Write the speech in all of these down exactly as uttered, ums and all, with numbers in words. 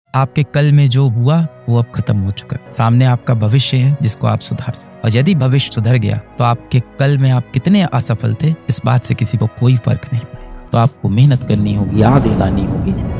आपके कल में जो हुआ वो अब खत्म हो चुका है। सामने आपका भविष्य है जिसको आप सुधार सकते। और यदि भविष्य सुधर गया तो आपके कल में आप कितने असफल थे इस बात से किसी को कोई फर्क नहीं पड़ेगा। तो आपको मेहनत करनी होगी, आग लगानी होगी।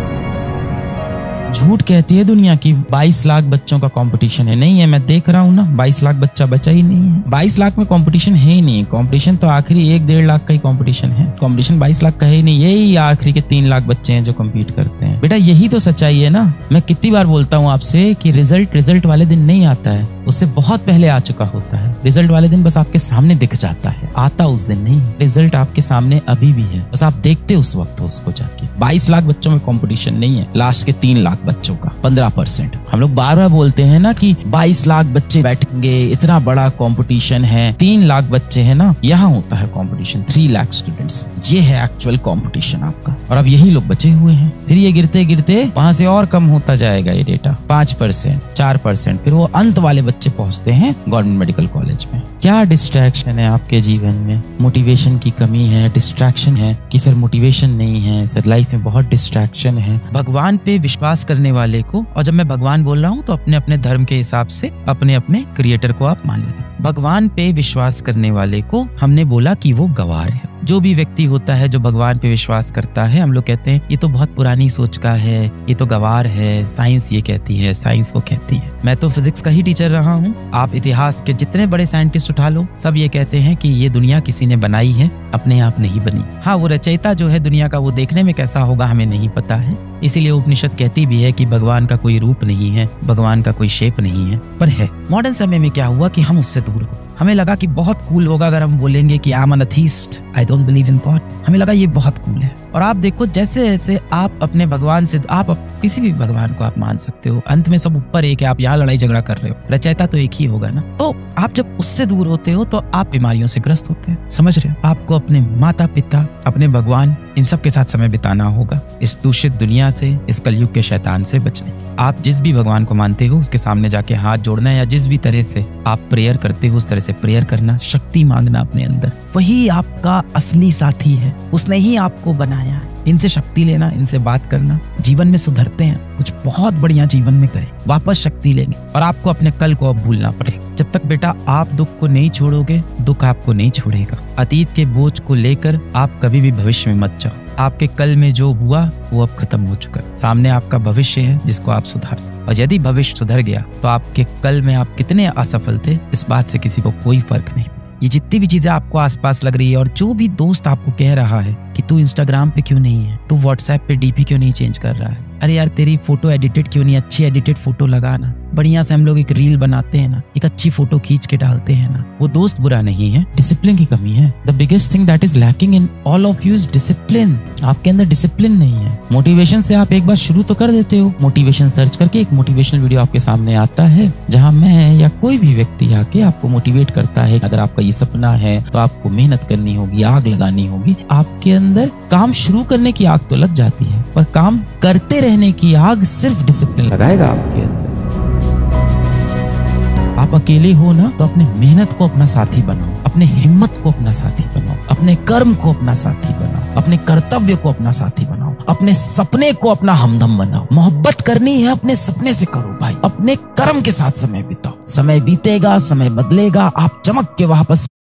झूठ कहती है दुनिया की बाईस लाख बच्चों का कंपटीशन है। नहीं है, मैं देख रहा हूँ ना, बाईस लाख बच्चा बचा ही नहीं है। बाईस लाख में कंपटीशन है ही नहीं। कंपटीशन तो आखिरी एक डेढ़ लाख का ही कंपटीशन है। कंपटीशन बाईस लाख का है ही नहीं। यही आखिरी के तीन लाख बच्चे हैं जो कम्पीट करते हैं। बेटा यही तो सच्चाई है ना। मैं कितनी बार बोलता हूँ आपसे कि रिजल्ट रिजल्ट वाले दिन नहीं आता है, उससे बहुत पहले आ चुका होता है। रिजल्ट वाले दिन बस आपके सामने दिख जाता है, आता उस दिन नहीं। रिजल्ट आपके सामने अभी भी है, बस आप देखते उस वक्त हो उसको जाके। बाईस लाख बच्चों में कंपटीशन नहीं है, लास्ट के तीन लाख बच्चों का पंद्रह परसेंट। हम लोग बार बार बोलते हैं ना कि बाईस लाख बच्चे बैठेंगे, इतना बड़ा कंपटीशन है। तीन लाख बच्चे हैं ना, यहाँ होता है कंपटीशन। थ्री लाख स्टूडेंट्स, ये है एक्चुअल कंपटीशन आपका। और अब यही लोग बचे हुए हैं। फिर ये गिरते गिरते वहां से और कम होता जाएगा ये डेटा, पांच परसेंट, चार परसेंट। फिर वो अंत वाले बच्चे पहुंचते हैं गवर्नमेंट मेडिकल कॉलेज में। क्या डिस्ट्रैक्शन है आपके जीवन में? मोटिवेशन की कमी है, डिस्ट्रैक्शन है कि सर मोटिवेशन नहीं है, सर लाइफ में बहुत डिस्ट्रैक्शन है। भगवान पे विश्वास करने वाले को, और जब मैं भगवान बोल रहा हूँ तो अपने अपने धर्म के हिसाब से अपने अपने क्रिएटर को आप मान लें। भगवान पे विश्वास करने वाले को हमने बोला कि वो गवार है। जो भी व्यक्ति होता है जो भगवान पे विश्वास करता है, हम लोग कहते हैं ये तो बहुत पुरानी सोच का है, ये तो गवार है, साइंस ये कहती है, साइंस वो कहती है। मैं तो फिजिक्स का ही टीचर रहा हूँ। आप इतिहास के जितने बड़े साइंटिस्ट उठा लो, सब ये कहते हैं कि ये दुनिया किसी ने बनाई है, अपने आप नहीं बनी। हाँ, वो रचयिता जो है दुनिया का, वो देखने में कैसा होगा हमें नहीं पता है। इसीलिए उपनिषद कहती भी है कि भगवान का कोई रूप नहीं है, भगवान का कोई शेप नहीं है, पर है। मॉडर्न समय में क्या हुआ कि हम उससे दूर हो। हमें लगा कि बहुत कूल होगा अगर हम बोलेंगे कि I am an atheist, I don't believe in God. हमें लगा ये बहुत कूल है। और आप देखो जैसे जैसे आप अपने भगवान से, आप किसी भी भगवान को आप मान सकते हो, अंत में सब ऊपर एक है। आप यहाँ लड़ाई झगड़ा कर रहे हो, रचयिता तो एक ही होगा ना। तो आप जब उससे दूर होते हो तो आप बीमारियों से ग्रस्त होते हैं, समझ रहे हो। आपको अपने माता पिता, अपने भगवान, इन सब के साथ समय बिताना होगा, इस दूषित दुनिया से, इस कलयुग के शैतान से बचने। आप जिस भी भगवान को मानते हो उसके सामने जाके हाथ जोड़ना, या जिस भी तरह से आप प्रेयर करते हो उस तरह से प्रेयर करना, शक्ति मांगना अपने अंदर। वही आपका असली साथी है, उसने ही आपको बनाया है। इनसे शक्ति लेना, इनसे बात करना, जीवन में सुधरते हैं, कुछ बहुत बढ़िया जीवन में करें, वापस शक्ति लेंगे। और आपको अपने कल को अब भूलना पड़ेगा। जब तक बेटा आप दुख को नहीं छोड़ोगे, दुख आपको नहीं छोड़ेगा। अतीत के बोझ को लेकर आप कभी भी भविष्य में मत जाओ। आपके कल में जो हुआ वो अब खत्म हो चुका है। सामने आपका भविष्य है जिसको आप सुधार सकते। और यदि भविष्य सुधर गया तो आपके कल में आप कितने असफल थे इस बात से किसी को कोई फर्क नहीं। ये जितनी भी चीजें आपको आसपास लग रही है, और जो भी दोस्त आपको कह रहा है कि तू इंस्टाग्राम पे क्यों नहीं है, तू व्हाट्सएप पे डीपी क्यों नहीं चेंज कर रहा है, अरे यार तेरी फोटो एडिटेड क्यों नहीं, अच्छी एडिटेड फोटो लगा ना, बढ़िया से हम लोग एक रील बनाते हैं ना, एक अच्छी फोटो खींच के डालते हैं ना। वो दोस्त बुरा नहीं है, डिसिप्लिन की कमी है। The biggest thing that is lacking in all of you is discipline. आपके अंदर डिसिप्लिन नहीं है। मोटिवेशन से आप एक बार शुरू तो कर देते हो। मोटिवेशन सर्च करके एक मोटिवेशनल वीडियो आपके सामने आता है जहां मैं या कोई भी व्यक्ति आके आपको मोटिवेट करता है। अगर आपका ये सपना है तो आपको मेहनत करनी होगी, आग लगानी होगी। आपके अंदर काम शुरू करने की आग तो लग जाती है, पर काम करते रहने की आग सिर्फ डिसिप्लिन लगाएगा आपके अंदर। आप अकेले हो ना, तो अपने मेहनत को अपना साथी बनाओ, अपने हिम्मत को अपना साथी बनाओ, अपने कर्म को अपना साथी बनाओ, अपने कर्तव्य को अपना साथी बनाओ, अपने सपने को अपना हमदम बनाओ। मोहब्बत करनी है अपने सपने से करो भाई, अपने कर्म के साथ समय बिताओ। समय बीतेगा, समय बदलेगा, आप चमक के वापस